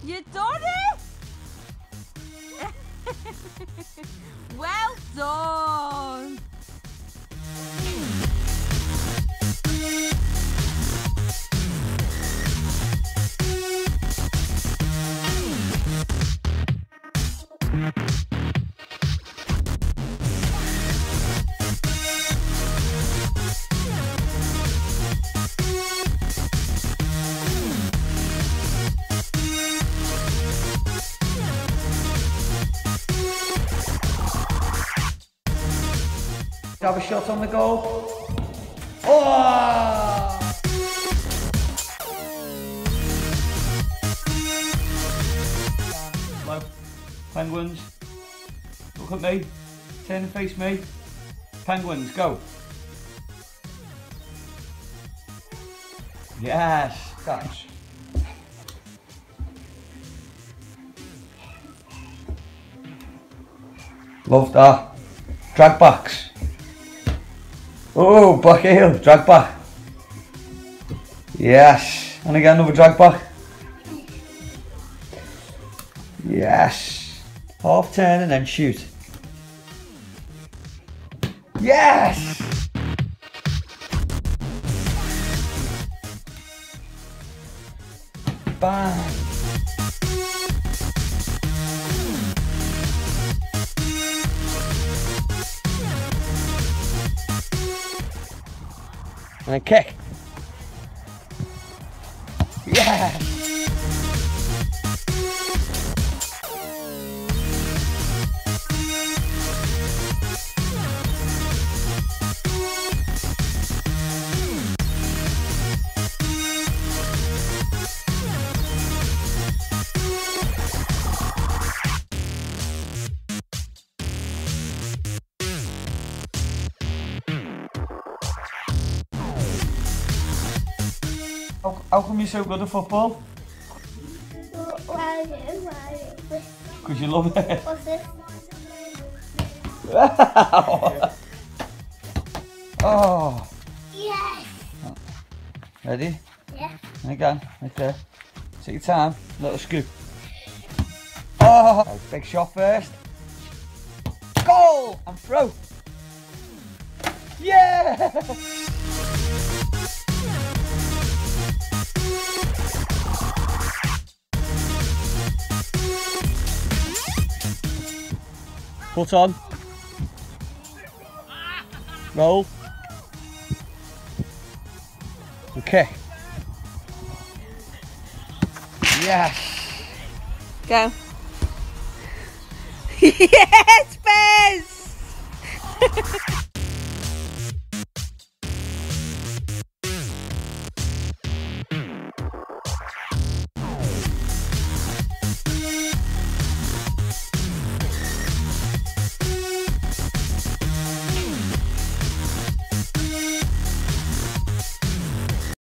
You done it? Well done. Have a shot on the goal. Oh! Hello, Penguins. Look at me. Turn and face me. Penguins, go. Yes, catch. Love that. Drag backs. Oh, back heel, drag back. Yes, and again another drag back. Yes, half turn and then shoot. Yes! Bang! And a kick. Yeah. How come you're so good at football? Because you love it. What's this? Oh. Yes! Ready? Yeah. And again, right there. Take your time, little scoop. Oh! Right, big shot first. Goal! And throw. Yeah! Put on. Roll. Okay. Yes. Go. Yes, Bez!